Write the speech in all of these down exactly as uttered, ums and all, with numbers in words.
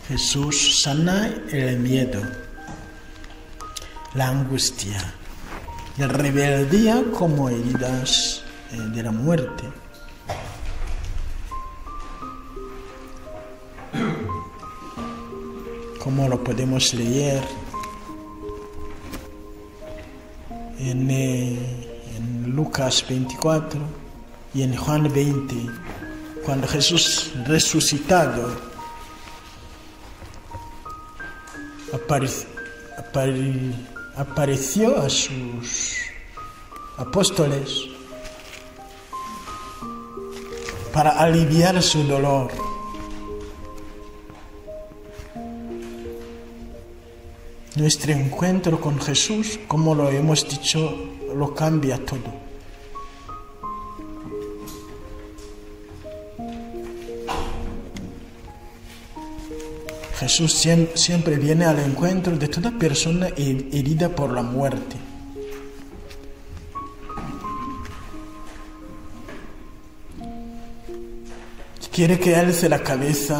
Jesús sana el miedo, la angustia, la rebeldía como heridas eh, de la muerte. Como lo podemos leer en, eh, en Lucas veinticuatro y en Juan veinte, cuando Jesús resucitado apare, apare, apareció a sus apóstoles para aliviar su dolor. Nuestro encuentro con Jesús, como lo hemos dicho, lo cambia todo. Jesús siempre viene al encuentro de toda persona herida por la muerte. Quiere que alce la cabeza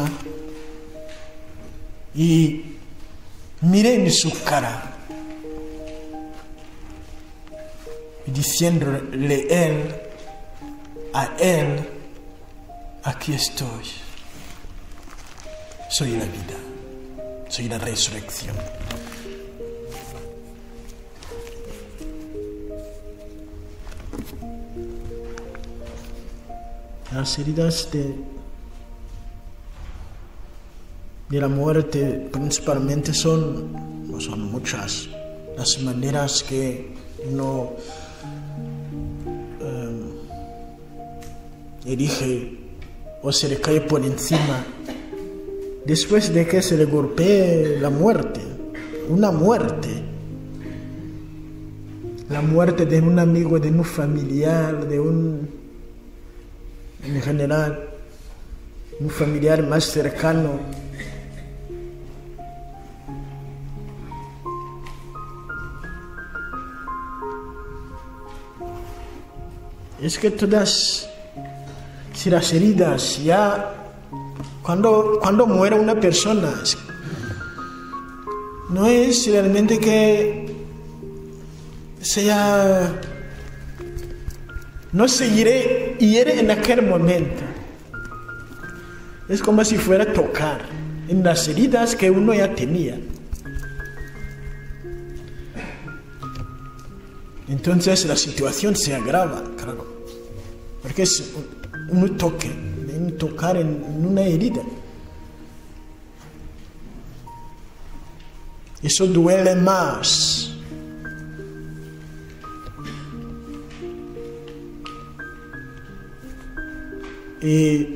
y mire en su cara, diciéndole él, a él, aquí estoy. Soy la vida, soy la resurrección. Las heridas de, de la muerte principalmente son, no son muchas, las maneras que uno eh, elige o se le cae por encima después de que se le golpee la muerte, una muerte, la muerte de un amigo, de un familiar, de un, en general, un familiar más cercano. Es que todas, si las heridas ya, cuando, cuando muere una persona, no es realmente que sea, no se hiere, hiere en aquel momento. Es como si fuera a tocar en las heridas que uno ya tenía. Entonces la situación se agrava, claro, porque es un, un toque, un tocar en, en una herida. Eso duele más. Y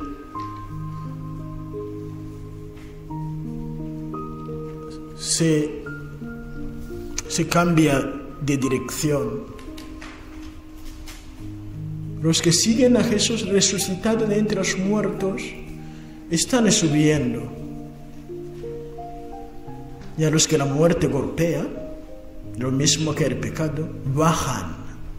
se, se cambia de dirección. Los que siguen a Jesús resucitado de entre los muertos están subiendo. Y a los que la muerte golpea, lo mismo que el pecado, bajan.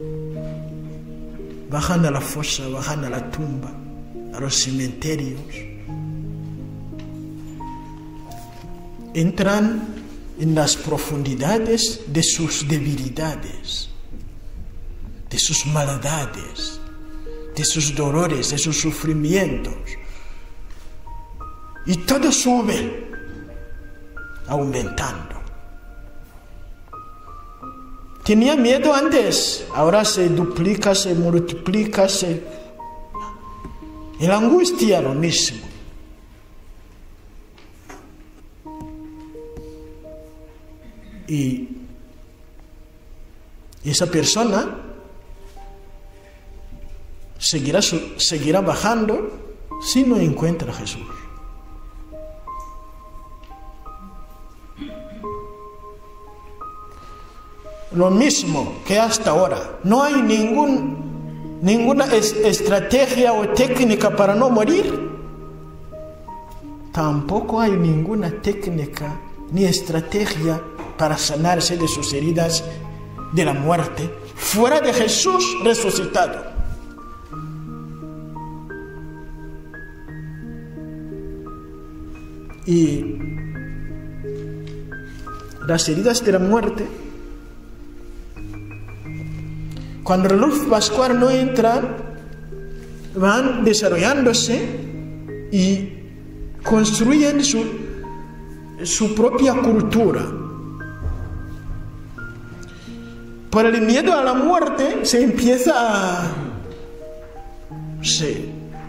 Bajan a la fosa, bajan a la tumba, a los cementerios. Entran en las profundidades de sus debilidades, de sus maldades, de sus dolores, de sus sufrimientos. Y todo sube, aumentando. Tenía miedo antes, ahora se duplica, se multiplica, se... Y la angustia lo mismo. Y esa persona seguirá, seguirá bajando si no encuentra a Jesús. Lo mismo que hasta ahora. No hay ningún, ninguna es, estrategia o técnica para no morir. Tampoco hay ninguna técnica ni estrategia para sanarse de sus heridas de la muerte fuera de Jesús resucitado. Y las heridas de la muerte, cuando la luz pascual no entra, van desarrollándose y construyen su, su propia cultura. Por el miedo a la muerte se empieza a, sí,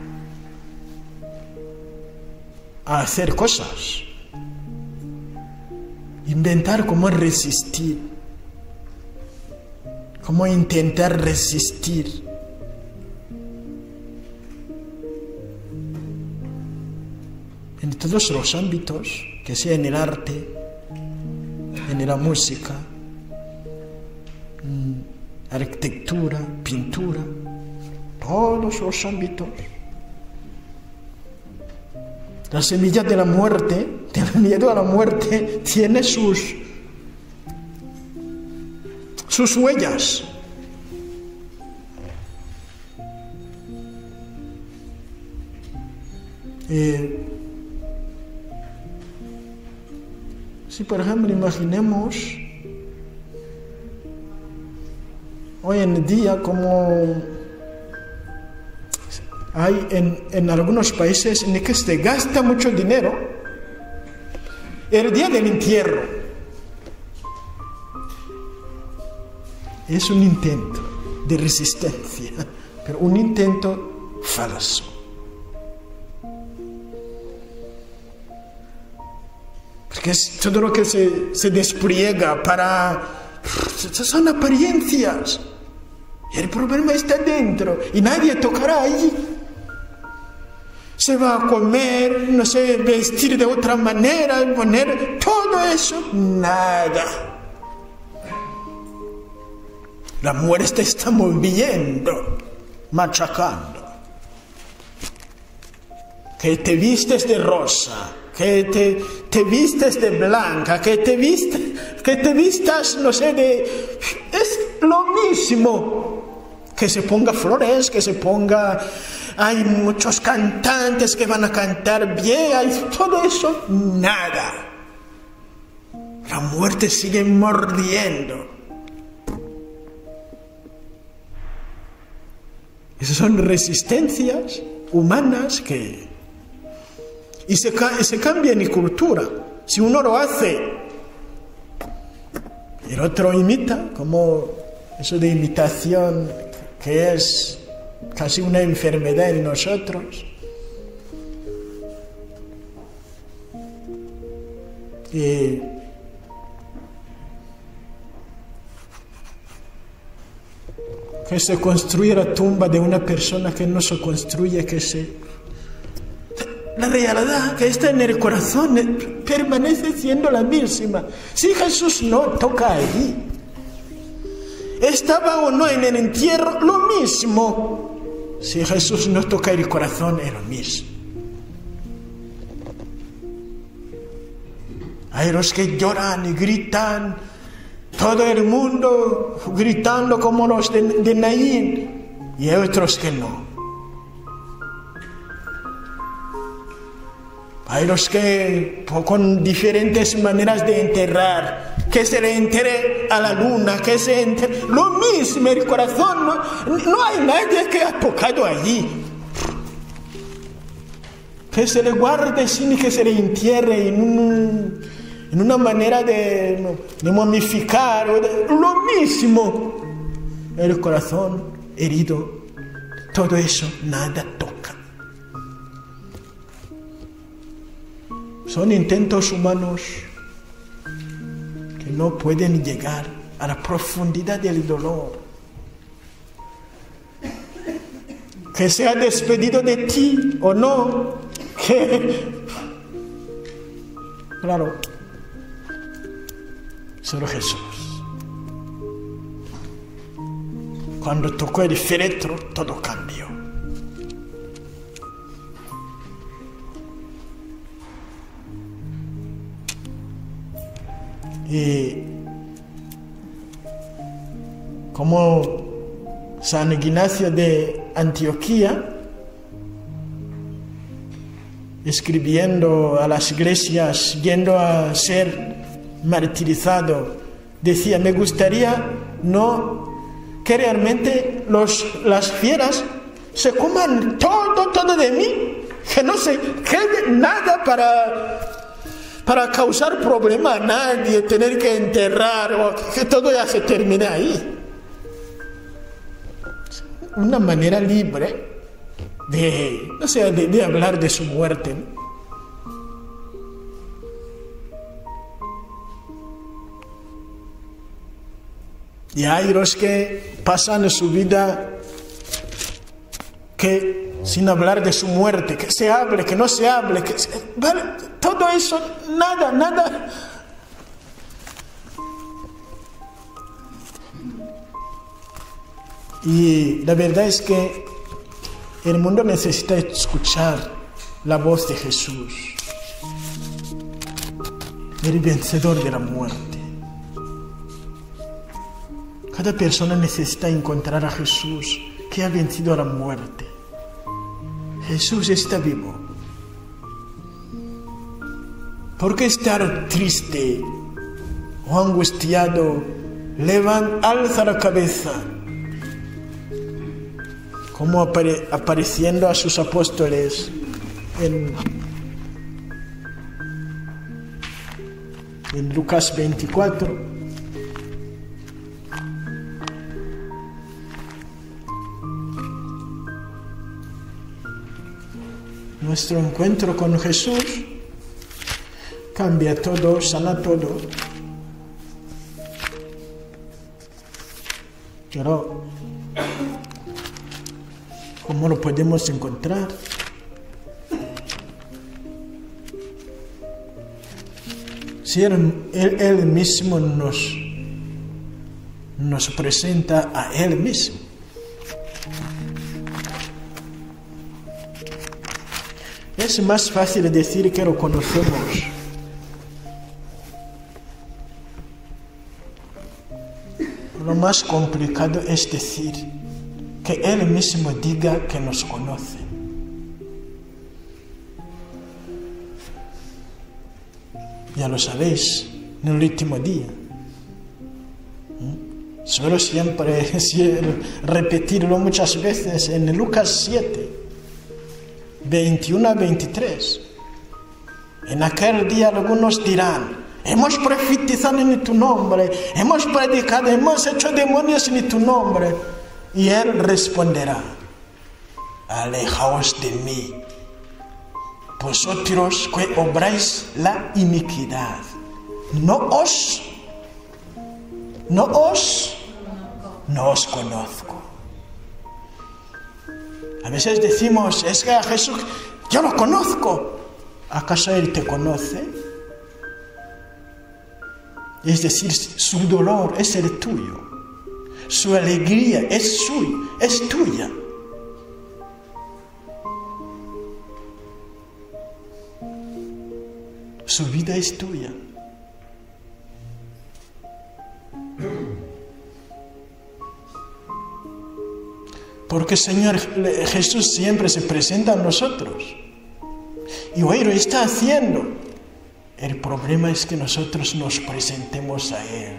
a hacer cosas, inventar cómo resistir, cómo intentar resistir. En todos los ámbitos, que sea en el arte, en la música, arquitectura, pintura, todos los ámbitos. La semilla de la muerte, del miedo a la muerte, tiene sus, sus huellas. Eh, si por ejemplo imaginemos hoy en día como hay en, en algunos países en que se gasta mucho dinero el día del entierro. Es un intento de resistencia, pero un intento falso. Porque es todo lo que se, se despliega para... son apariencias. Y el problema está dentro y nadie tocará allí. Se va a comer, no sé, vestir de otra manera, poner todo eso, nada. La muerte está moviendo, machacando. Que te vistes de rosa, que te, te vistes de blanca, que te, viste, que te vistas, no sé, de... es lo mismo. Que se ponga flores, que se ponga... hay muchos cantantes que van a cantar bien, hay todo eso, nada. La muerte sigue mordiendo. Esas son resistencias humanas que... y se, se cambia en cultura. Si uno lo hace, el otro imita, como eso de imitación, que es casi una enfermedad en nosotros. Y que se construye la tumba de una persona que no se construye, que se... La realidad que está en el corazón permanece siendo la misma. Si Jesús no toca allí, estaba o no en el entierro, lo mismo. Si Jesús no toca el corazón, es lo mismo. Hay los que lloran y gritan, todo el mundo gritando como los de, de Naín, y hay otros que no. Hay los que con diferentes maneras de enterrar, que se le enterre a la luna, que se enterre... Lo mismo, el corazón, no, no hay nadie que ha tocado allí. Que se le guarde sin que se le entierre en, un, en una manera de, de momificar. De, lo mismo, el corazón herido, todo eso, nada toca. Son intentos humanos que no pueden llegar a la profundidad del dolor. Que se ha despedido de ti o no, que... Claro, solo Jesús. Cuando tocó el féretro, todo cambió. Y como San Ignacio de Antioquía, escribiendo a las iglesias, yendo a ser martirizado, decía, me gustaría no que realmente los, las fieras se coman todo, todo de mí, que no se quede nada para, para causar problema a nadie, tener que enterrar, o que todo ya se termine ahí. Una manera libre de, no sé, de, de hablar de su muerte, ¿no? Y hay los que pasan su vida que sin hablar de su muerte, que se hable, que no se hable, que se, vale, todo eso, nada, nada. Y la verdad es que el mundo necesita escuchar la voz de Jesús, el vencedor de la muerte. Cada persona necesita encontrar a Jesús que ha vencido a la muerte. Jesús está vivo. ¿Por qué estar triste o angustiado? Levanta, alza la cabeza. Como apare, apareciendo a sus apóstoles en, en Lucas veinticuatro. Nuestro encuentro con Jesús cambia todo, sana todo. Pero, ¿cómo lo podemos encontrar? Si Él, él, él mismo nos, nos presenta a Él mismo. Es más fácil decir que lo conocemos. Lo más complicado es decir que Él mismo diga que nos conoce. Ya lo sabéis, en el último día. Suelo siempre repetirlo muchas veces en Lucas siete. veintiuno a veintitrés. En aquel día algunos dirán, hemos profetizado en tu nombre, hemos predicado, hemos hecho demonios en tu nombre. Y Él responderá, alejaos de mí, vosotros que obráis la iniquidad. No os, no os, no os conozco. A veces decimos, es que a Jesús, yo lo conozco. ¿Acaso Él te conoce? Es decir, su dolor es el tuyo. Su alegría es suya, es tuya. Su vida es tuya. Porque Señor Jesús siempre se presenta a nosotros. Y hoy lo está haciendo. El problema es que nosotros nos presentemos a Él.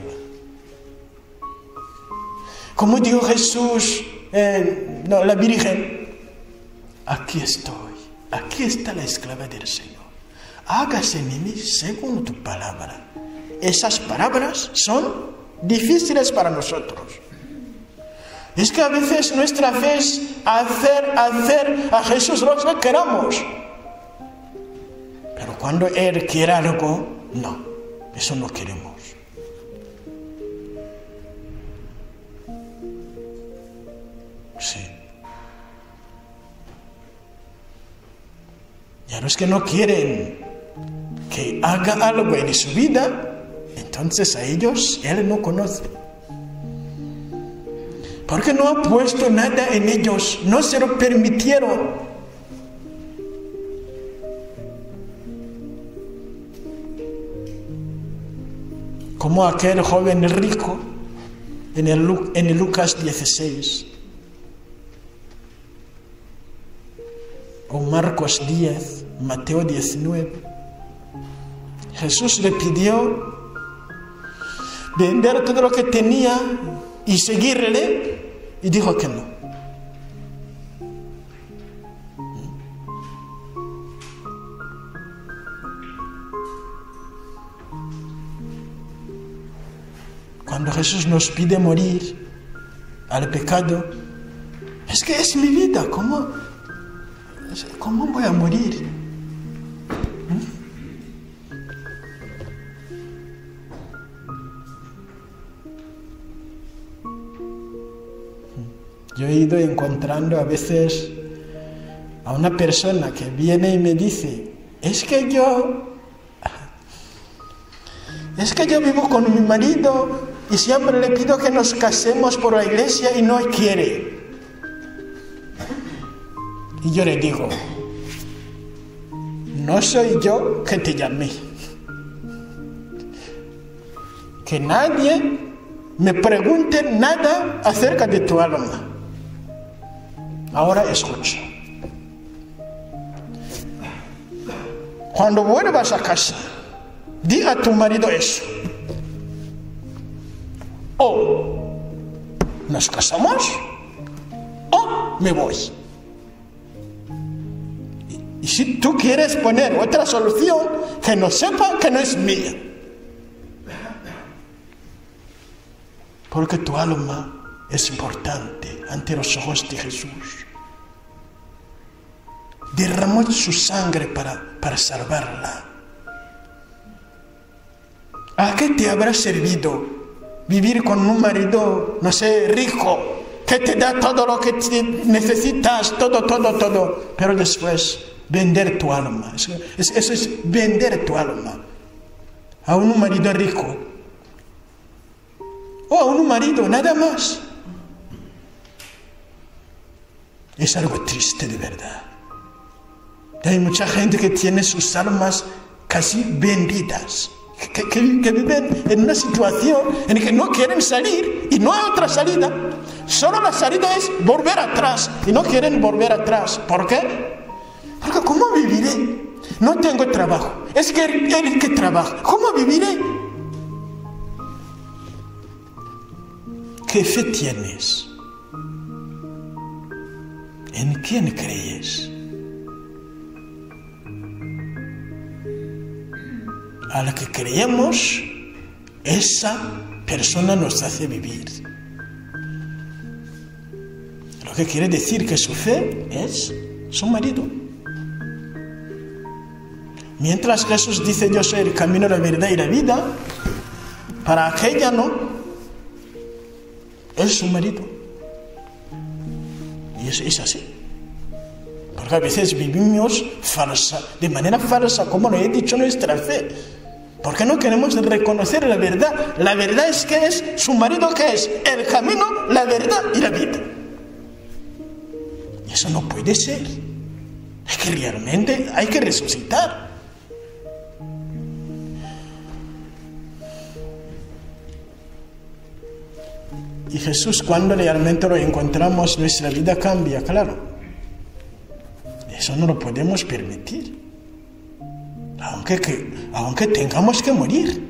Como dijo Jesús, eh, no, la Virgen, aquí estoy, aquí está la esclava del Señor. Hágase en mí según tu palabra. Esas palabras son difíciles para nosotros. Es que a veces nuestra fe es hacer, hacer a Jesús lo que queramos. Pero cuando Él quiere algo, no, eso no queremos. Sí. Y a los que no quieren que haga algo en su vida, entonces a ellos Él no conoce. Porque no ha puesto nada en ellos, no se lo permitieron. Como aquel joven rico en el, en el Lucas dieciséis. O Marcos diez, Mateo diecinueve. Jesús le pidió vender todo lo que tenía y seguirle, y dijo que no. Cuando Jesús nos pide morir al pecado, es que es mi vida, ¿cómo, cómo voy a morir? Yo he ido encontrando a veces a una persona que viene y me dice, es que yo, es que yo vivo con mi marido y siempre le pido que nos casemos por la iglesia y no quiere. Y yo le digo, no soy yo que te llamé. Que nadie me pregunte nada acerca de tu alma. Ahora escucha. Cuando vuelvas a casa, di a tu marido eso. O nos casamos o me voy. Y, y si tú quieres poner otra solución, que no sepa que no es mía. Porque tu alma es importante ante los ojos de Jesús. Derramó su sangre para, para salvarla. ¿A qué te habrá servido vivir con un marido, no sé, rico, que te da todo lo que necesitas, todo, todo, todo, pero después vender tu alma? Eso, eso es vender tu alma a un marido rico o a un marido, nada más. Es algo triste de verdad. Hay mucha gente que tiene sus almas casi vendidas, que, que, que viven en una situación en la que no quieren salir y no hay otra salida. Solo la salida es volver atrás y no quieren volver atrás. ¿Por qué? Porque ¿cómo viviré? No tengo trabajo. Es que él que trabaja. ¿Cómo viviré? ¿Qué fe tienes? ¿En quién crees? A la que creemos, esa persona nos hace vivir. Lo que quiere decir que su fe es su marido. Mientras Jesús dice, yo soy el camino, la verdad y la vida, para aquella no, es su marido. Y es, es así. Porque a veces vivimos falsa, de manera falsa, como lo he dicho, nuestra fe. Porque no queremos reconocer la verdad. La verdad es que es su marido, que es el camino, la verdad y la vida. Y eso no puede ser. Es que realmente hay que resucitar. Y Jesús, cuando realmente lo encontramos, nuestra vida cambia, claro. Eso no lo podemos permitir. Aunque, que, aunque tengamos que morir.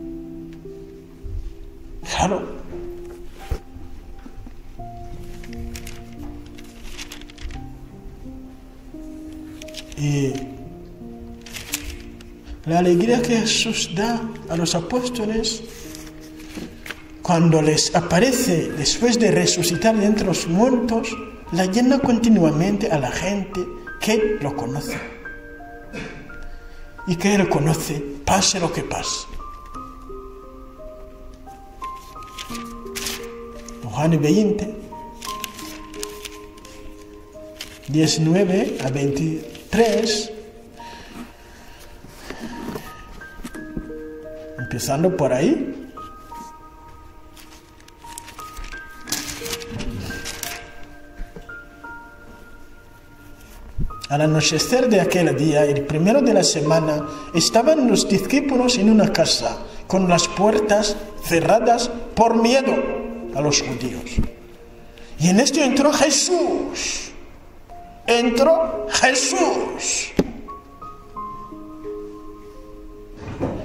Claro. Y la alegría que Jesús da a los apóstoles cuando les aparece después de resucitar de entre los muertos, la llena continuamente a la gente que lo conoce. Y que Él conoce, pase lo que pase. Juan veinte, diecinueve a veintitrés, empezando por ahí. Al anochecer de aquel día, el primero de la semana, estaban los discípulos en una casa, con las puertas cerradas por miedo a los judíos. Y en esto entró Jesús. Entró Jesús.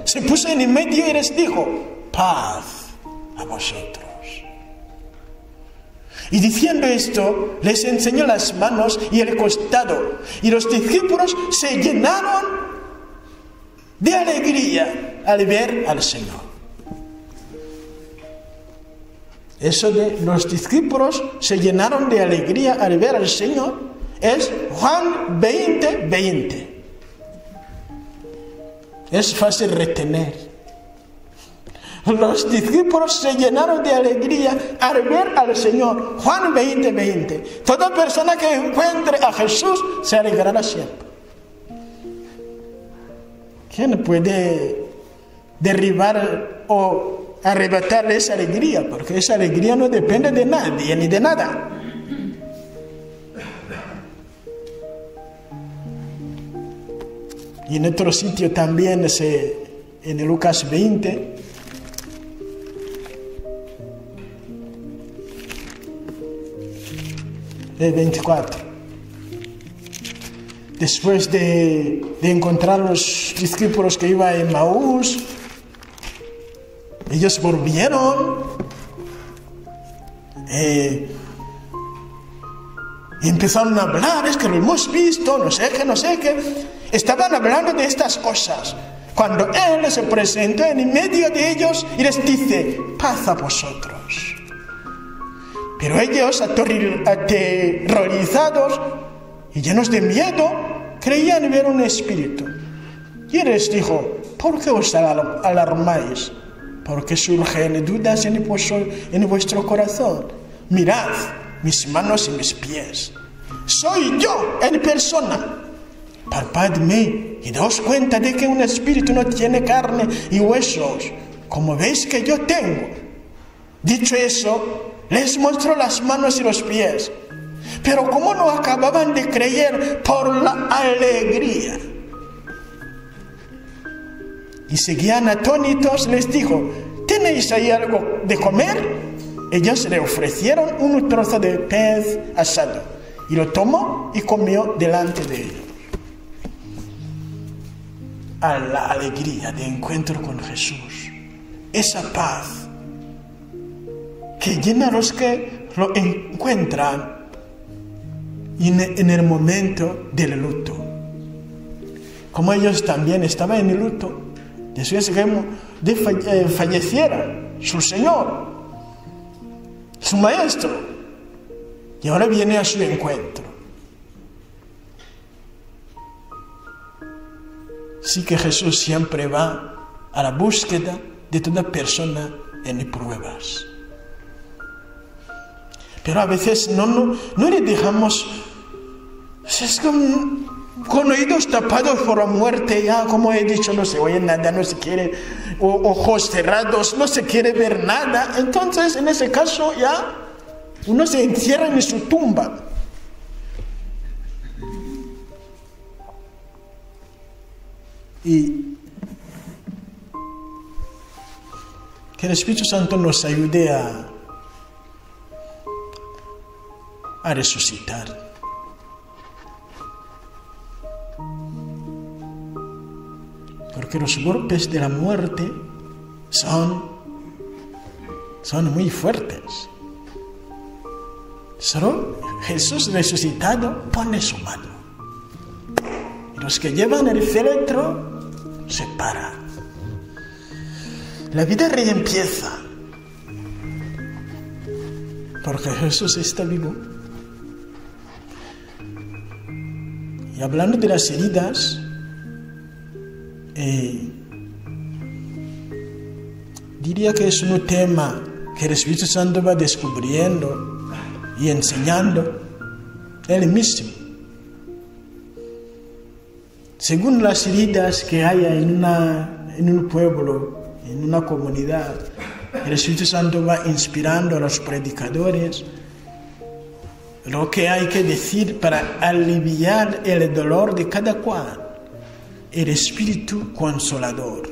se puso en medio y les dijo: paz a vosotros. Y diciendo esto, les enseñó las manos y el costado, y los discípulos se llenaron de alegría al ver al Señor. Eso de los discípulos se llenaron de alegría al ver al Señor es Juan veinte, veinte. Es fácil retener. Los discípulos se llenaron de alegría al ver al Señor. Juan veinte, veinte. Toda persona que encuentre a Jesús se alegrará siempre. ¿Quién puede derribar o arrebatarle esa alegría? Porque esa alegría no depende de nadie ni de nada. Y en otro sitio también, se, en Lucas veinte, veinticuatro. Después de, de encontrar a los discípulos que iban en Maús, ellos volvieron eh, y empezaron a hablar: es que lo hemos visto, no sé qué, no sé qué. Estaban hablando de estas cosas cuando Él se presentó en medio de ellos y les dice: paz a vosotros. Pero ellos, aterrorizados y llenos de miedo, creían ver un espíritu. Y Él les dijo: ¿por qué os alarmáis? Porque surgen dudas en vuestro corazón. Mirad mis manos y mis pies. Soy yo en persona. Palpadme y daos cuenta de que un espíritu no tiene carne y huesos, como veis que yo tengo. Dicho eso, les mostró las manos y los pies. Pero como no acababan de creer por la alegría y seguían atónitos, les dijo: ¿tenéis ahí algo de comer? Ellos le ofrecieron un trozo de pez asado, y lo tomó y comió delante de ellos. A la alegría de encuentro con Jesús, esa paz que llena a los que lo encuentran en el momento del luto. Como ellos también estaban en el luto, después de falleciera su Señor, su Maestro, y ahora viene a su encuentro. Sí que Jesús siempre va a la búsqueda de toda persona en pruebas. Pero a veces no, no, no le dejamos, es con, con oídos tapados por la muerte, ya como he dicho, no se oye nada, no se quiere, o, ojos cerrados, no se quiere ver nada. Entonces, en ese caso ya uno se encierra en su tumba. Y que el Espíritu Santo nos ayude a a resucitar. Porque los golpes de la muerte son, son muy fuertes. Solo Jesús resucitado pone su mano. Y los que llevan el féretro se paran. La vida reempieza. Porque Jesús está vivo. Y hablando de las heridas, eh, diría que es un tema que el Espíritu Santo va descubriendo y enseñando Él mismo. Según las heridas que haya en, una, en un pueblo, en una comunidad, el Espíritu Santo va inspirando a los predicadores lo que hay que decir para aliviar el dolor de cada cual. El Espíritu Consolador.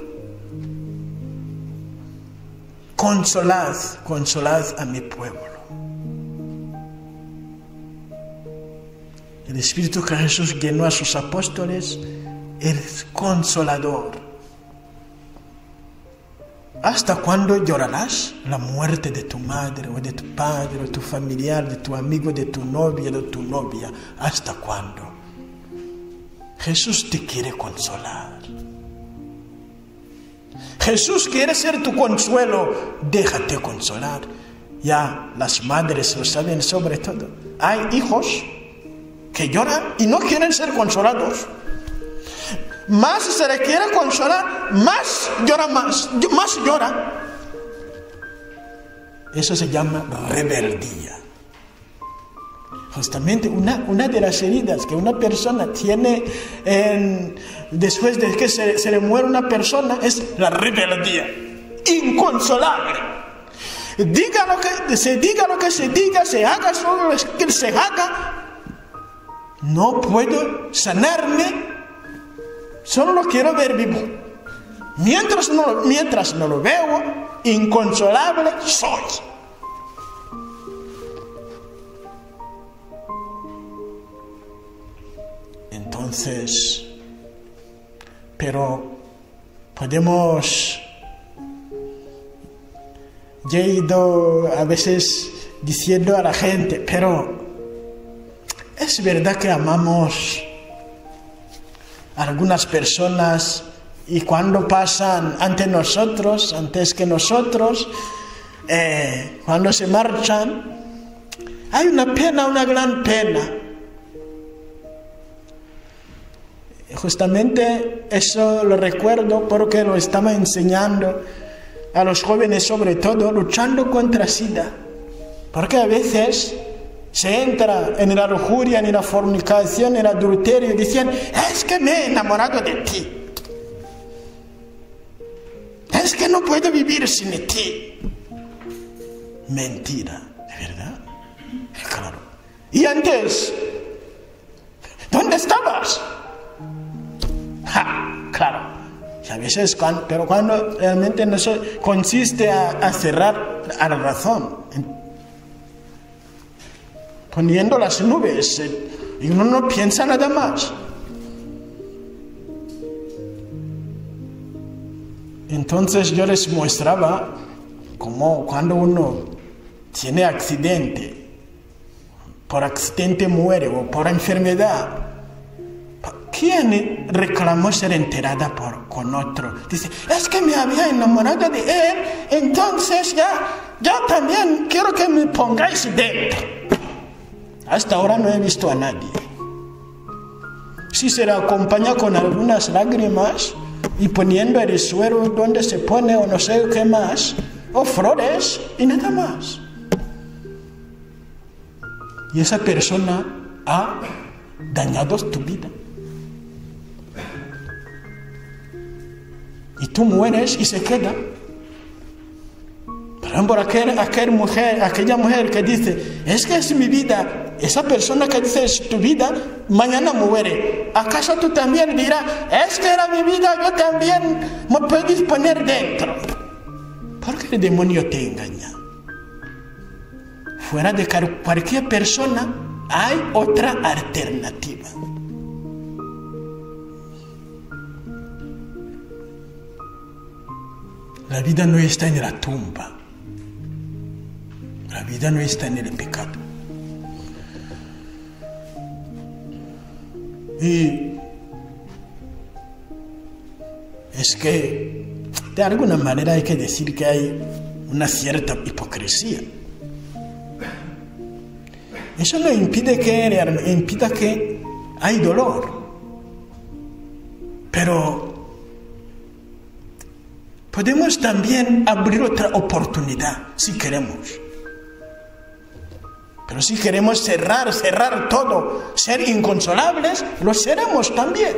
Consolad, consolad a mi pueblo. El Espíritu que Jesús llenó a sus apóstoles es Consolador. ¿Hasta cuándo llorarás la muerte de tu madre o de tu padre o de tu familiar, de tu amigo, de tu novia, de tu novia? ¿Hasta cuándo? Jesús te quiere consolar. Jesús quiere ser tu consuelo. Déjate consolar. Ya las madres lo saben sobre todo. Hay hijos que lloran y no quieren ser consolados. Más se le quiere consolar, más llora, más, más llora. Eso se llama rebeldía. Justamente una, una de las heridas que una persona tiene en, después de que se, se le muere una persona es la rebeldía. Inconsolable. Diga lo que se diga, lo que se diga, se haga solo lo que se haga. No puedo sanarme. Solo lo quiero ver vivo. Mientras no, mientras no lo veo, inconsolable soy. Entonces, pero podemos... Yo he ido a veces diciendo a la gente, pero es verdad que amamos a algunas personas y cuando pasan ante nosotros, antes que nosotros, eh, cuando se marchan, hay una pena, una gran pena. Justamente eso lo recuerdo porque lo estaba enseñando a los jóvenes, sobre todo, luchando contra SIDA. Porque a veces se entra en la lujuria, en la fornicación, en el adulterio, y dicen, es que me he enamorado de ti. Es que no puedo vivir sin ti. Mentira, ¿de verdad? Claro. Y antes, ¿dónde estabas? Ja, claro. Y a veces, cuando, pero cuando realmente no se consiste a, a cerrar a la razón, poniendo las nubes, y uno no piensa nada más. Entonces yo les mostraba cómo cuando uno tiene accidente, por accidente muere o por enfermedad, ¿quién reclamó ser enterrada por, con otro? Dice, es que me había enamorado de él, entonces ya, ya también quiero que me pongáis dentro. Hasta ahora no he visto a nadie. Si se le acompaña con algunas lágrimas y poniendo el suero donde se pone o no sé qué más, o flores y nada más. Y esa persona ha dañado tu vida. Y tú mueres y se queda. Por ejemplo, aquel, aquel mujer, aquella mujer que dice, es que es mi vida, esa persona que dice es tu vida, mañana muere. ¿Acaso tú también dirás, es que era mi vida, yo también me puedes poner dentro? Porque el demonio te engaña. Fuera de cualquier persona hay otra alternativa. La vida no está en la tumba. La vida no está en el pecado. Y es que de alguna manera hay que decir que hay una cierta hipocresía. Eso no impide que, impida que hay dolor. Pero podemos también abrir otra oportunidad si queremos. Pero si queremos cerrar, cerrar todo, ser inconsolables, lo seremos también.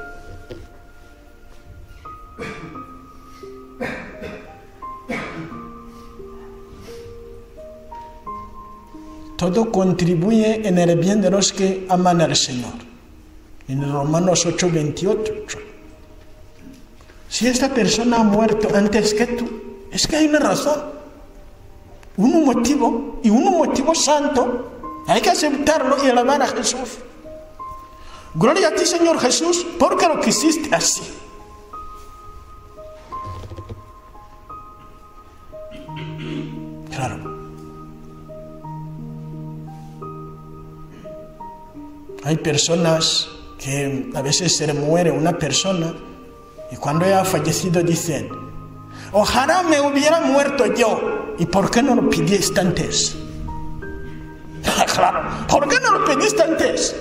Todo contribuye en el bien de los que aman al Señor. En Romanos ocho veintiocho. Si esta persona ha muerto antes que tú, es que hay una razón. Un motivo, y un motivo santo, hay que aceptarlo y alabar a Jesús. Gloria a ti, Señor Jesús, porque lo quisiste así. Hay personas que a veces se le muere una persona y cuando ella ha fallecido dicen: ojalá me hubiera muerto yo. ¿Y por qué no lo pidiste antes? Claro, ¿por qué no lo pediste antes?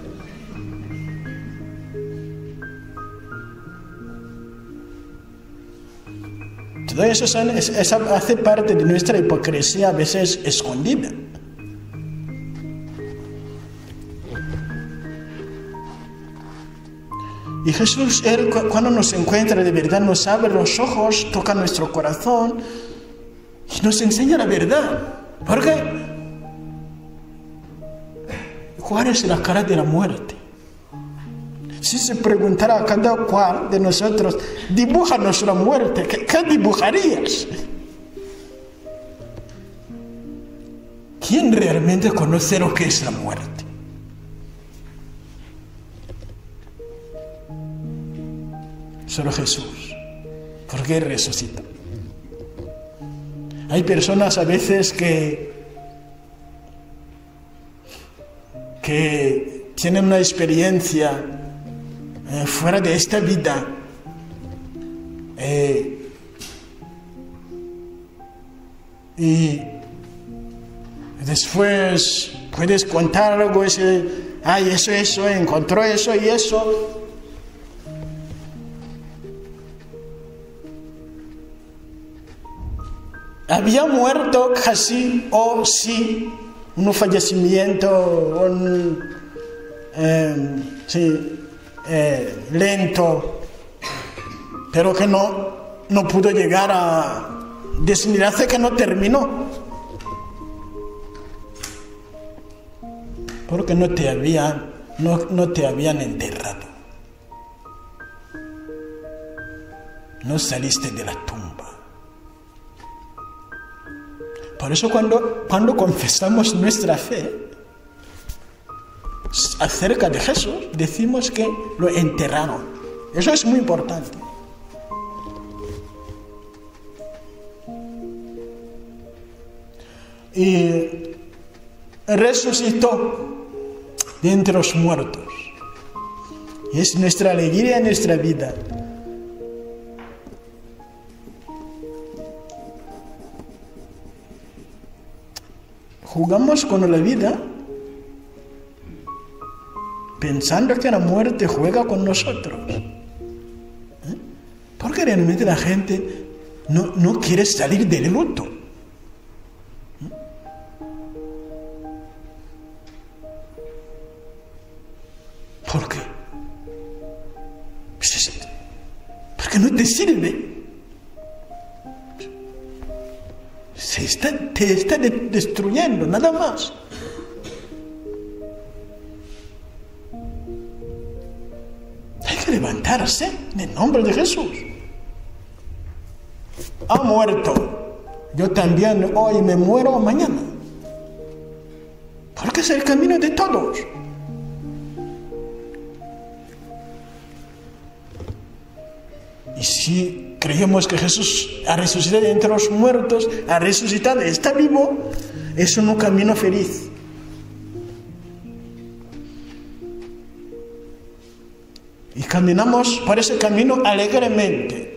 Todo eso son, es, es, hace parte de nuestra hipocresía, a veces escondida. Y Jesús, Él, cuando nos encuentra de verdad, nos abre los ojos, toca nuestro corazón y nos enseña la verdad. ¿Por qué? ¿Cuál es la cara de la muerte? Si se preguntara a cada cual de nosotros, dibújanos la muerte, ¿qué, qué dibujarías? ¿Quién realmente conoce lo que es la muerte? Solo Jesús, porque Él resucita. Hay personas a veces que, que tienen una experiencia eh, fuera de esta vida. Eh, y después puedes contar algo, ese, ay, eso, eso, encontró eso y eso. Había muerto casi, o sí, un fallecimiento, un, eh, sí, eh, lento, pero que no, no pudo llegar a desangrarse, que no terminó. Porque no te habían, no, no te habían enterrado. No saliste de la tumba. Por eso cuando, cuando confesamos nuestra fe acerca de Jesús, decimos que lo enterraron. Eso es muy importante. Y resucitó de entre los muertos. Y es nuestra alegría en nuestra vida. Jugamos con la vida pensando que la muerte juega con nosotros. ¿Eh? Porque realmente la gente no, no quiere salir del luto. ¿Eh? ¿Por qué? Porque no te sirve. Se está, te está de, destruyendo, nada más. Hay que levantarse en el nombre de Jesús. Ha muerto. Yo también hoy me muero mañana. Porque es el camino de todos. Y si creemos que Jesús ha resucitado de entre los muertos, ha resucitado, está vivo, es un camino feliz. Y caminamos por ese camino alegremente,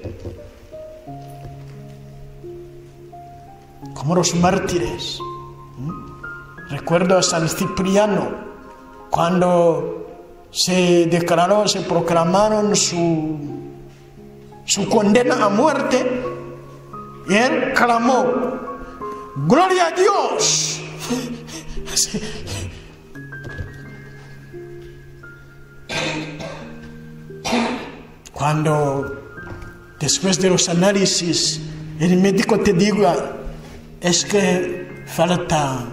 como los mártires. Recuerdo a San Cipriano, cuando se declaró, se proclamaron su su condena a muerte, y él clamó: ¡Gloria a Dios! Sí. Cuando después de los análisis el médico te diga: es que falta,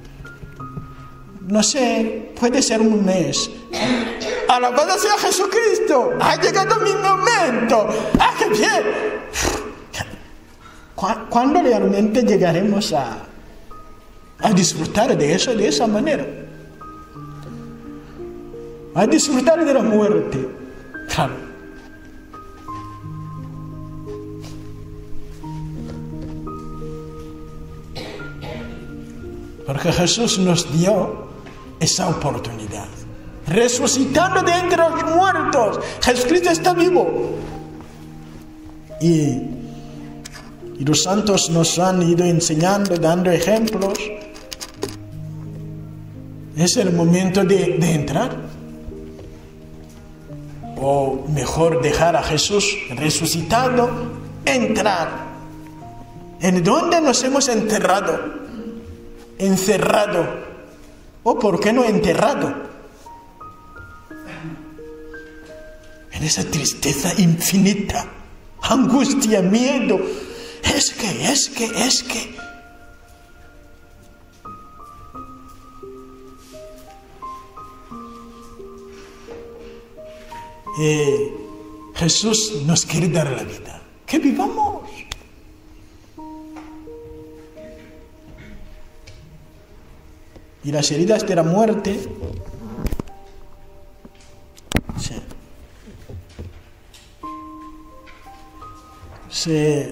no sé, puede ser un mes. ¡Alabado sea Jesucristo! ¡Ha llegado mi momento! ¡Ah, qué bien! ¿Cuándo realmente llegaremos a, a disfrutar de eso de esa manera? A disfrutar de la muerte. Claro. Porque Jesús nos dio esa oportunidad. resucitando de entre los muertos. Jesucristo está vivo. Y, y los santos nos han ido enseñando, dando ejemplos. Es el momento de, de entrar. O mejor, dejar a Jesús resucitado, entrar. ¿En dónde nos hemos enterrado? Encerrado. ¿O por qué no enterrado? En esa tristeza infinita, angustia, miedo. Es que, es que, es que. Eh, Jesús nos quiere dar la vida. Que vivamos. Y las heridas de la muerte se, se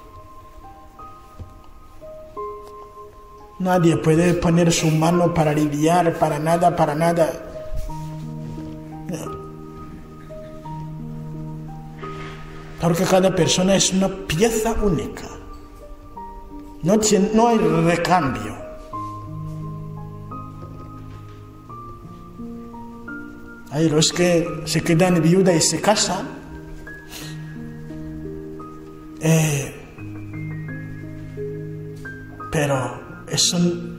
nadie puede poner su mano para aliviar, para nada, para nada. No. Porque cada persona es una pieza única. No, tiene, no hay recambio. Hay los que se quedan viuda y se casan. Eh, pero eso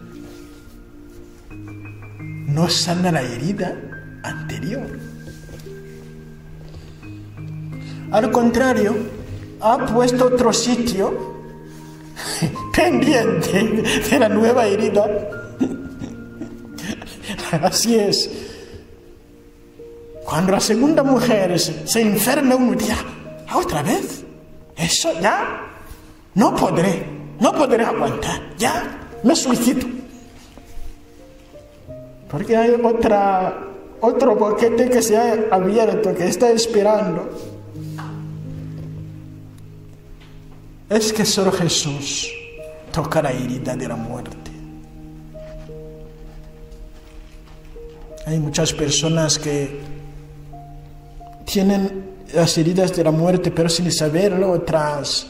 no sana la herida anterior. Al contrario, ha puesto otro sitio pendiente de la nueva herida. Así es. Cuando la segunda mujer se, se enferma, uno dirá, ¿otra vez? Eso ya no podré, no podré aguantar, ya me suicido. Porque hay otra, otro boquete que se ha abierto, que está esperando. Es que solo Jesús toca la herida de la muerte. Hay muchas personas que tienen las heridas de la muerte, pero sin saberlo, otras.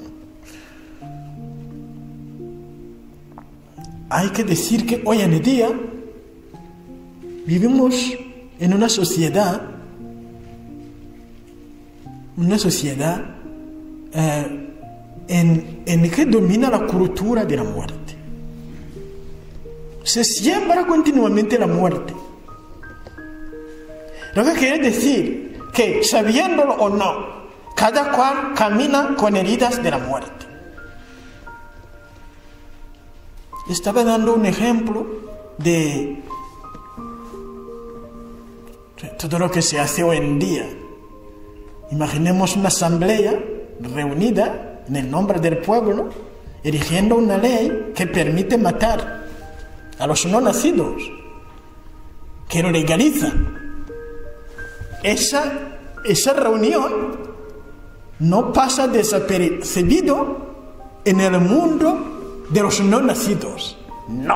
Hay que decir que hoy en día vivimos en una sociedad, una sociedad eh, en, en que domina la cultura de la muerte. Se siembra continuamente la muerte. Lo que quiere decir que, sabiéndolo o no, cada cual camina con heridas de la muerte. Estaba dando un ejemplo de todo lo que se hace hoy en día. Imaginemos una asamblea reunida en el nombre del pueblo, erigiendo una ley que permite matar a los no nacidos, que lo legaliza. Esa, esa reunión no pasa desapercibido en el mundo de los no nacidos. No.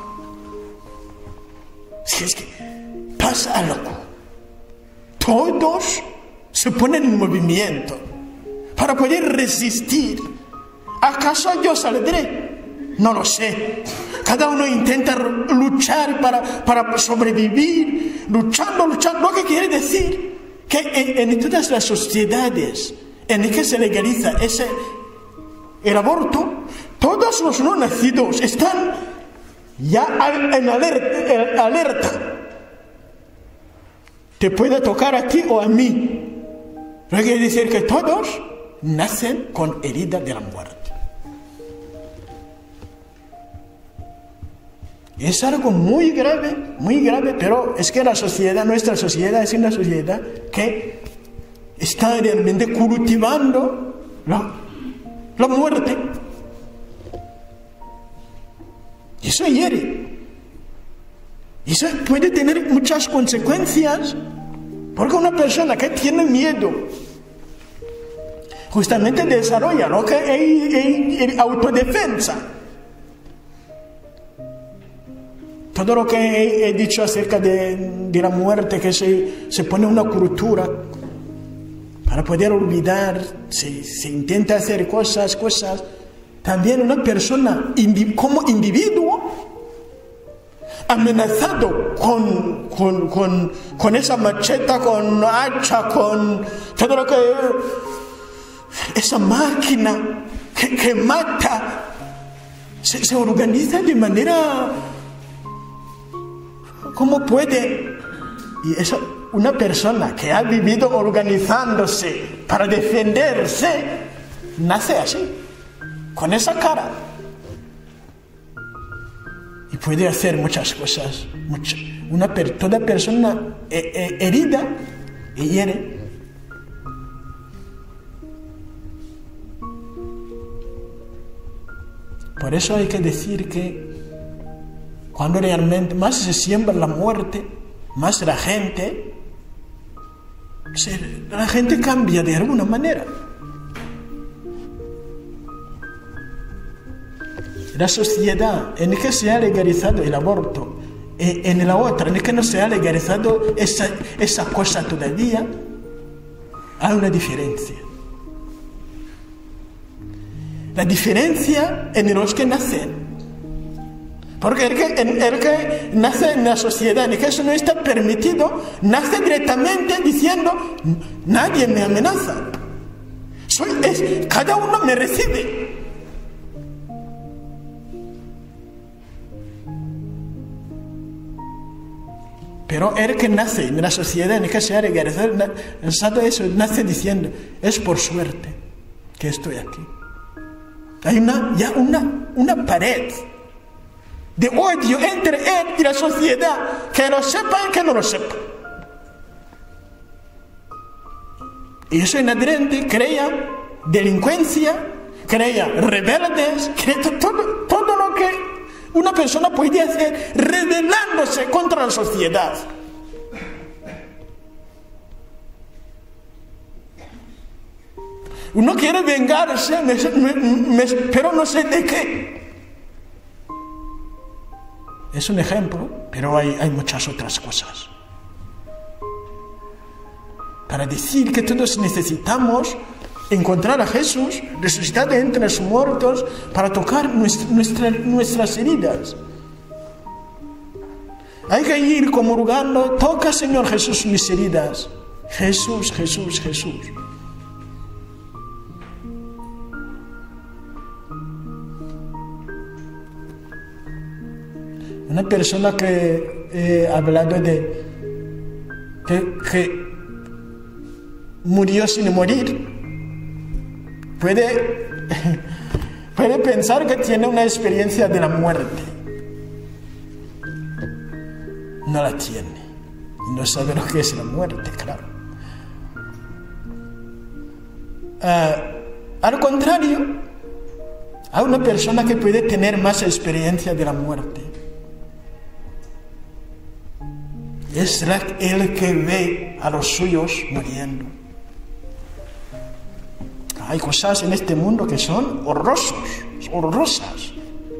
Si es que pasa algo, todos se ponen en movimiento para poder resistir. ¿Acaso yo saldré? No lo sé. Cada uno intenta luchar para, para sobrevivir, luchando, luchando. Lo que quiere decir que en, en todas las sociedades en las que se legaliza ese, el aborto, todos los no nacidos están ya en alerta, en alerta. Te puede tocar a ti o a mí. Lo que quiere decir que todos nacen con herida de la muerte. Es algo muy grave, muy grave, pero es que la sociedad, nuestra sociedad es una sociedad que está realmente cultivando la, la muerte. Y eso hiere. Y eso puede tener muchas consecuencias, porque una persona que tiene miedo justamente desarrolla lo que es autodefensa. todo lo que he, he dicho acerca de, de la muerte, que se, se pone una cultura para poder olvidar, se, se intenta hacer cosas, cosas. También una persona indi, como individuo amenazado con, con, con, con esa macheta, con hacha, con todo lo que... esa máquina que, que mata, se, se organiza de manera... ¿Cómo puede? Y eso, una persona que ha vivido organizándose para defenderse, nace así, con esa cara. Y puede hacer muchas cosas. Mucho. Una, toda persona eh, eh, herida y hiere. Por eso hay que decir que cuando realmente más se siembra la muerte, más la gente, se, la gente cambia de alguna manera. La sociedad en que se ha legalizado el aborto, en la otra en que no se ha legalizado esa, esa cosa todavía, hay una diferencia. La diferencia en los que nacen. Porque el que, el que nace en la sociedad en que eso no está permitido, nace directamente diciendo, nadie me amenaza. Soy, es, cada uno me recibe. Pero el que nace en la sociedad en que se ha legalizado eso, nace diciendo, es por suerte que estoy aquí. Hay una, ya una, una pared de odio entre él y la sociedad, que lo sepa y que no lo sepa. Y eso en adelante crea delincuencia, crea rebeldes, crea todo, todo lo que una persona puede hacer rebelándose contra la sociedad. Uno quiere vengarse, me, me, me, pero no sé de qué. Es un ejemplo, pero hay, hay muchas otras cosas. Para decir que todos necesitamos encontrar a Jesús resucitado entre los muertos para tocar nuestra, nuestra, nuestras heridas. Hay que ir comulgando, toca Señor Jesús mis heridas. Jesús, Jesús, Jesús. Una persona que he hablado de que, que murió sin morir puede, puede pensar que tiene una experiencia de la muerte. No la tiene. Y no sabe lo que es la muerte, claro. Uh, al contrario, hay una persona que puede tener más experiencia de la muerte. Es la, el que ve a los suyos muriendo. Hay cosas en este mundo que son horrorosos, horrorosas.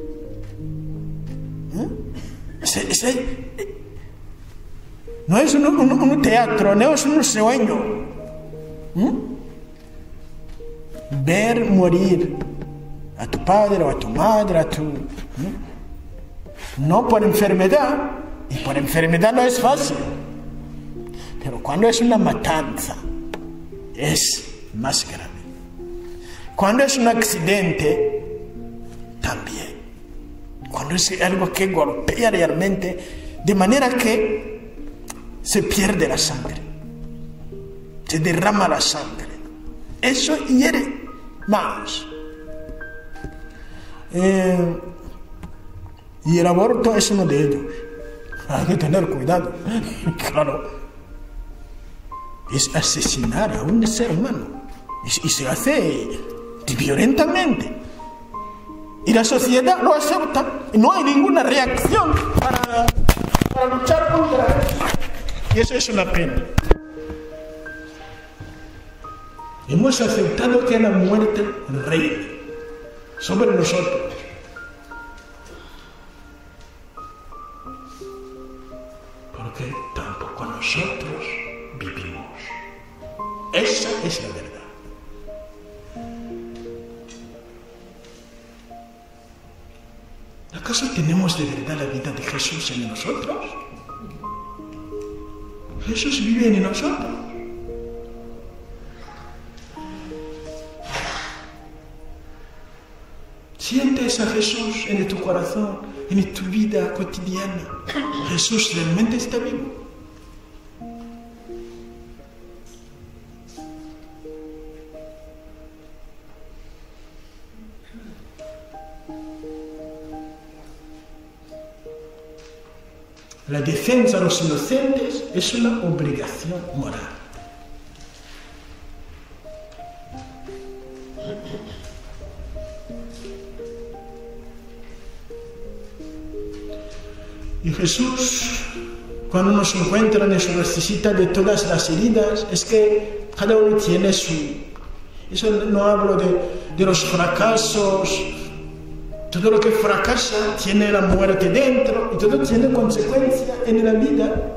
¿Eh? Se, se, no es un, un, un teatro, no es un sueño. ¿Eh? Ver morir a tu padre o a tu madre, a tu, ¿eh? no por enfermedad. Y por enfermedad no es fácil. Pero cuando es una matanza, es más grave. Cuando es un accidente, también. Cuando es algo que golpea realmente, de manera que se pierde la sangre. Se derrama la sangre. Eso hiere más. Eh, y el aborto es uno de ellos. Hay que tener cuidado. Claro. Es asesinar a un ser humano. Y, y se hace violentamente. Y la sociedad lo acepta. Y no hay ninguna reacción para, para luchar contra eso. Y eso es una pena. Hemos aceptado que la muerte reine sobre nosotros. ¿Acaso tenemos de verdad la vida de Jesús en nosotros? Jesús vive en nosotros. Sientes a Jesús en tu corazón, en tu vida cotidiana. Jesús realmente está vivo. La defensa de los inocentes es una obligación moral. Y Jesús, cuando nos encuentra, nos necesita de todas las heridas. Es que cada uno tiene su... Eso no hablo de, de los fracasos. Todo lo que fracasa tiene la muerte dentro y todo tiene consecuencia en la vida.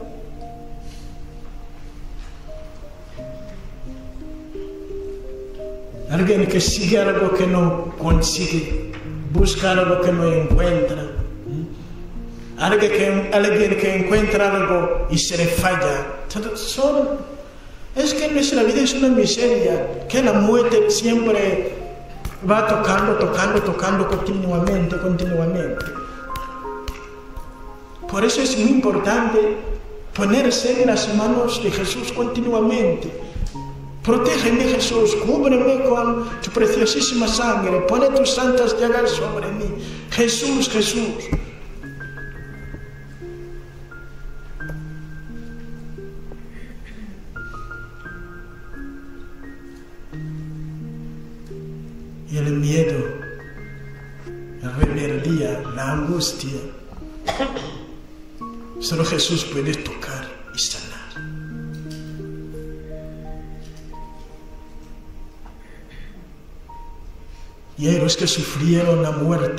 Alguien que sigue algo que no consigue, busca algo que no encuentra. Alguien que, alguien que encuentra algo y se le falla. Todo son, es que nuestra vida es una miseria, que la muerte siempre va tocando, tocando, tocando continuamente, continuamente. Por eso es muy importante ponerse en las manos de Jesús continuamente. Protégeme, Jesús, cúbreme con tu preciosísima sangre, pone tus santas llagas sobre mí. Jesús, Jesús. Y el miedo, la rebeldía, la angustia, solo Jesús puede tocar y sanar. Y hay los que sufrieron la muerte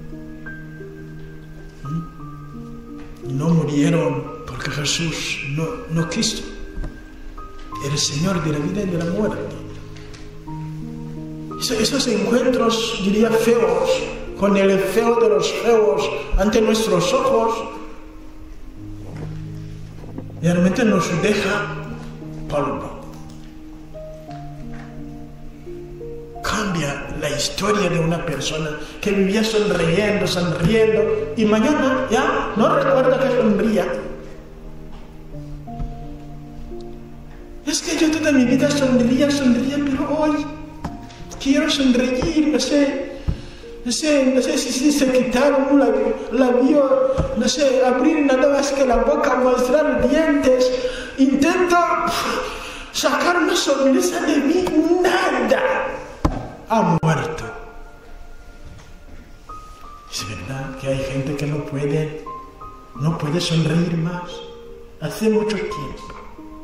y no murieron porque Jesús no, no quiso. Era el Señor de la vida y de la muerte. Esos encuentros, diría, feos, con el feo de los feos ante nuestros ojos, realmente nos deja polvo. Cambia la historia de una persona que vivía sonriendo, sonriendo, y mañana ya no recuerda que sonría. Es que yo toda mi vida sonría, sonría, pero hoy quiero sonreír, no sé, no sé, no sé si, si se quitaron un labio, no sé, abrir nada más que la boca, mostrar dientes, intento sacar una sonrisa de mí, nada, ha muerto. Es verdad que hay gente que no puede, no puede sonreír más, hace mucho tiempo.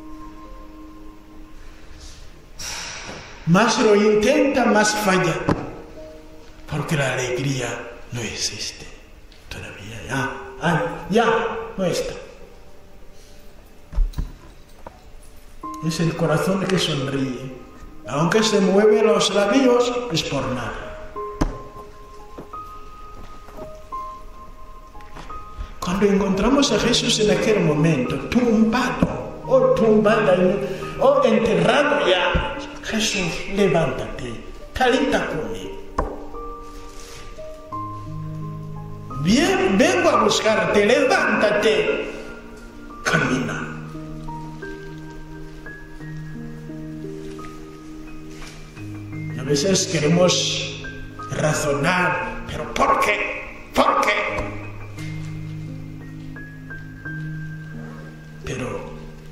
Más lo intenta, más falla, porque la alegría no existe todavía, ya, ya, ya no está. Es el corazón que sonríe, aunque se mueven los labios, es por nada. Cuando encontramos a Jesús en aquel momento, tumbado, o tumbada, o enterrado ya, Jesús, levántate, talita cumi. Bien, vengo a buscarte, levántate, camina. Y a veces queremos razonar, pero ¿por qué? ¿Por qué? Pero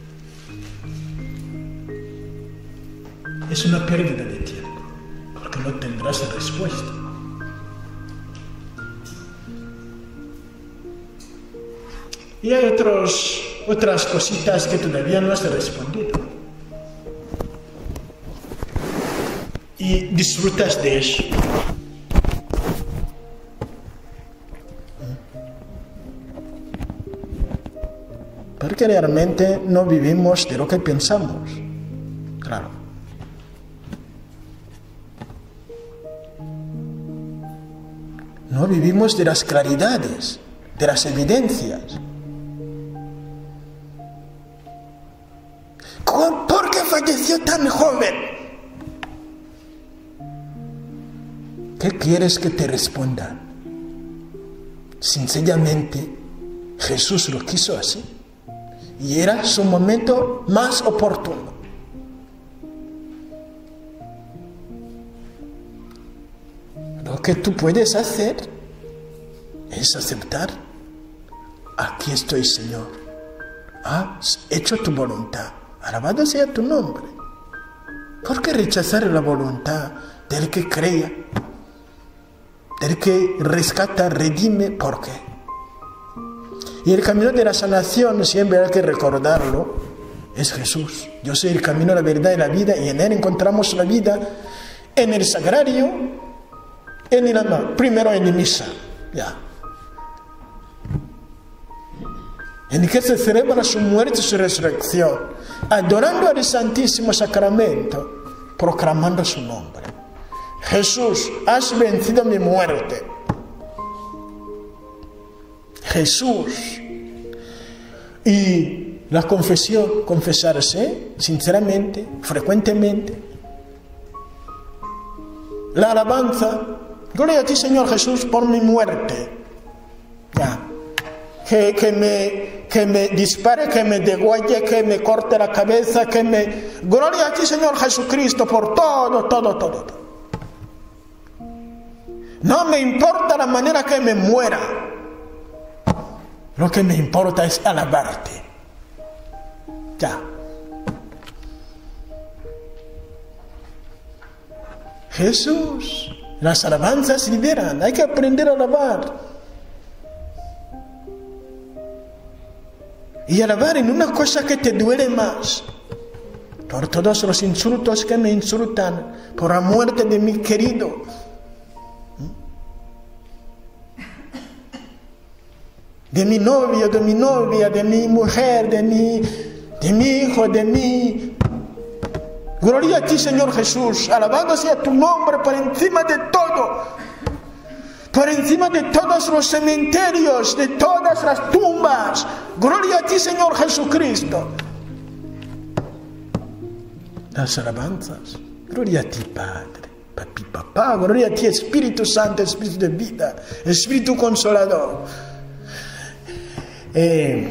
es una pérdida de tiempo, porque no tendrás la respuesta. Y hay otros, otras cositas que todavía no has respondido. Y disfrutas de eso. Porque realmente no vivimos de lo que pensamos. Claro. No vivimos de las claridades, de las evidencias. ¿Por qué falleció tan joven? ¿Qué quieres que te responda? Sencillamente, Jesús lo quiso así. Y era su momento más oportuno. Lo que tú puedes hacer es aceptar. Aquí estoy, Señor. Has hecho tu voluntad. Alabado sea tu nombre. ¿Por qué rechazar la voluntad del que crea, del que rescata, redime? ¿Por qué? Y el camino de la sanación, siempre hay que recordarlo, es Jesús. Yo soy el camino, la verdad y la vida, y en Él encontramos la vida en el sagrario, en el amor, primero en la misa, ya. En el que se celebra su muerte y su resurrección, adorando al Santísimo Sacramento, proclamando su nombre. Jesús, has vencido mi muerte. Jesús. Y la confesión, confesarse sinceramente, frecuentemente. La alabanza, gloria a ti, Señor Jesús, por mi muerte. Ya. Que, que, me, que me dispare, que me degüelle, que me corte la cabeza, que me... Gloria a ti, Señor Jesucristo, por todo, todo, todo. No me importa la manera que me muera. Lo que me importa es alabarte. Ya. Jesús, las alabanzas liberan, hay que aprender a alabar. Y alabar en una cosa que te duele más. Por todos los insultos que me insultan, por la muerte de mi querido. De mi novio, de mi novia, de mi mujer, de mi, de mi hijo, de mi... Gloria a ti, Señor Jesús. Alabado sea tu nombre por encima de todo. Por encima de todos los cementerios, de todas las tumbas. Gloria a ti, Señor Jesucristo. Las alabanzas. Gloria a ti, Padre, Papi, Papá. Gloria a ti, Espíritu Santo, Espíritu de vida, Espíritu Consolador. Eh,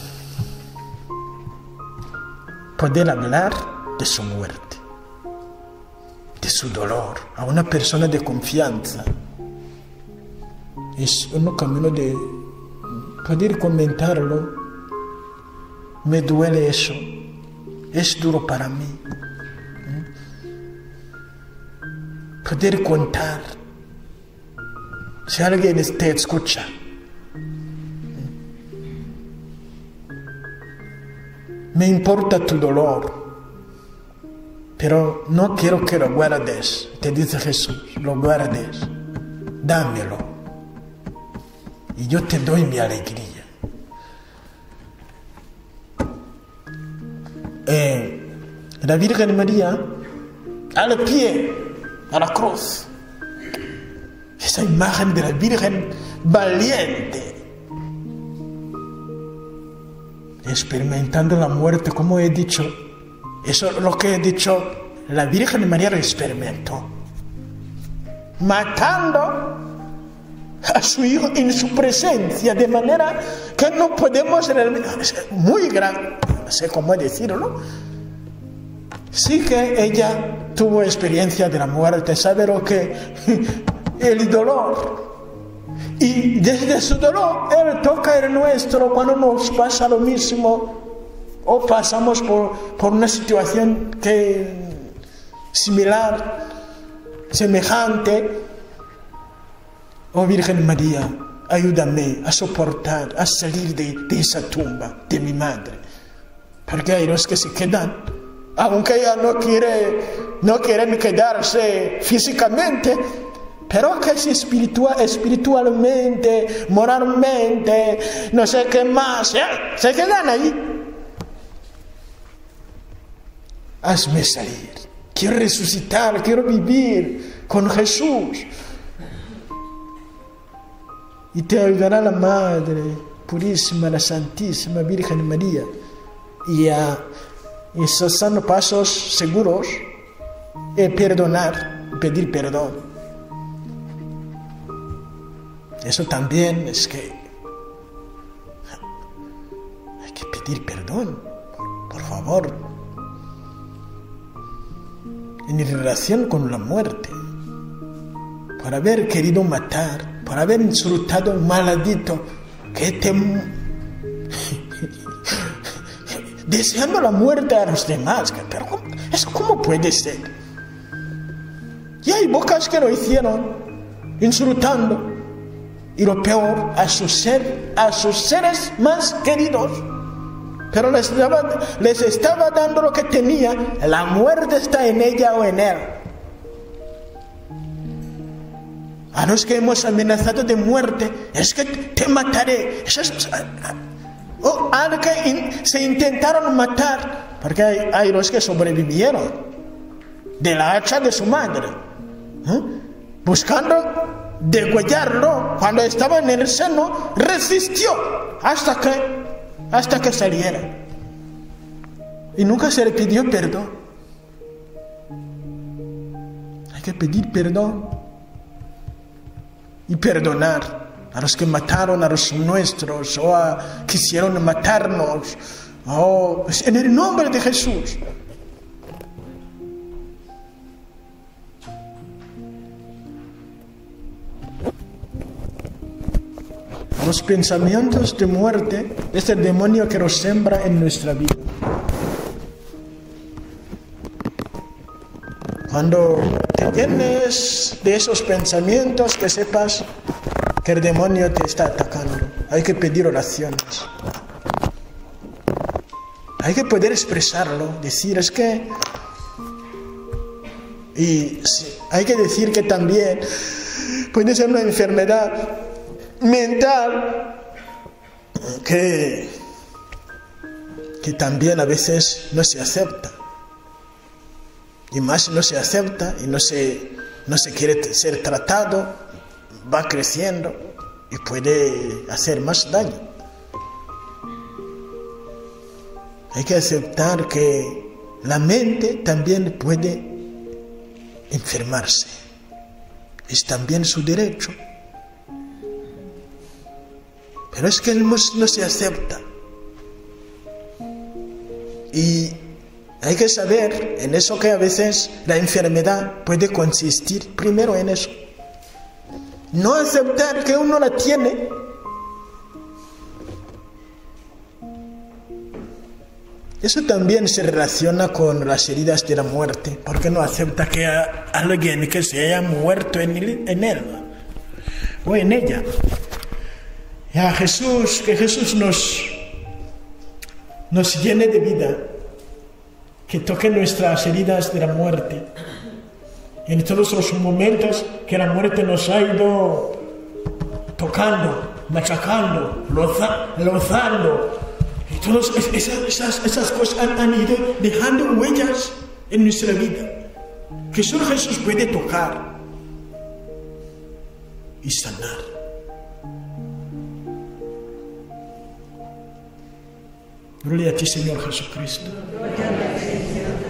poder hablar de su muerte, de su dolor, a una persona de confianza. Es un camino de poder comentarlo. Me duele eso, es duro para mí. Poder contar, si alguien te escucha. Me importa tu dolor, pero no quiero que lo guardes. Te dice Jesús, lo guardes, dámelo. Y yo te doy mi alegría. Eh, la Virgen María, al pie, a la cruz. Esa imagen de la Virgen valiente. Experimentando la muerte, como he dicho. Eso es lo que he dicho. La Virgen María lo experimentó. Matando a su hijo en su presencia, de manera que no podemos realmente, muy grande, no sé cómo decirlo. Sí que ella tuvo experiencia de la muerte, sabe lo que el dolor, y desde su dolor Él toca el nuestro cuando nos pasa lo mismo o pasamos por, por una situación que similar, semejante. Oh Virgen María, ayúdame a soportar, a salir de, de esa tumba de mi madre. Porque hay los que se quedan, aunque ella no quiere, no quieren quedarse físicamente, pero que es espiritual, espiritualmente, moralmente, no sé qué más, ¿eh? Se quedan ahí. Hazme salir, quiero resucitar, quiero vivir con Jesús. y te ayudará la Madre Purísima, la Santísima Virgen María, y a esos son pasos seguros de perdonar, pedir perdón. Eso también es que hay que pedir perdón, por favor, en relación con la muerte, por haber querido matar, por haber insultado a un maldito que te... deseando la muerte a los demás. Pero ¿cómo? ¿Eso cómo puede ser? Y hay bocas que lo hicieron, insultando, y lo peor, a sus, ser, a sus seres más queridos. Pero les estaba, les estaba dando lo que tenía. La muerte está en ella o en él. A los que hemos amenazado de muerte, es que te mataré. Eso es, o al que in, se intentaron matar, porque hay, hay los que sobrevivieron de la hacha de su madre, ¿eh? buscando degollarlo. Cuando estaba en el seno, resistió hasta que, hasta que saliera. Y nunca se le pidió perdón. Hay que pedir perdón y perdonar a los que mataron a los nuestros, o a, quisieron matarnos, o, en el nombre de Jesús. Los pensamientos de muerte es el demonio que los sembra en nuestra vida. Cuando te llenes de esos pensamientos, que sepas que el demonio te está atacando. Hay que pedir oraciones. Hay que poder expresarlo, decir, es que... Y sí, hay que decir que también puede ser una enfermedad mental que, que también a veces no se acepta. Y más no se acepta y no se, no se quiere ser tratado, va creciendo y puede hacer más daño. Hay que aceptar que la mente también puede enfermarse. Es también su derecho. Pero es que no se acepta. Y hay que saber en eso, que a veces la enfermedad puede consistir primero en eso. No aceptar que uno la tiene. Eso también se relaciona con las heridas de la muerte, porque no acepta que alguien que se haya muerto en él, en él o en ella. Y a Jesús, que Jesús nos, nos llene de vida, que toque nuestras heridas de la muerte, en todos los momentos que la muerte nos ha ido tocando, machacando, lozando, y todas esas, esas, esas cosas han, han ido dejando huellas en nuestra vida, que solo Jesús puede tocar y sanar. Gloria a ti, Señor Jesucristo.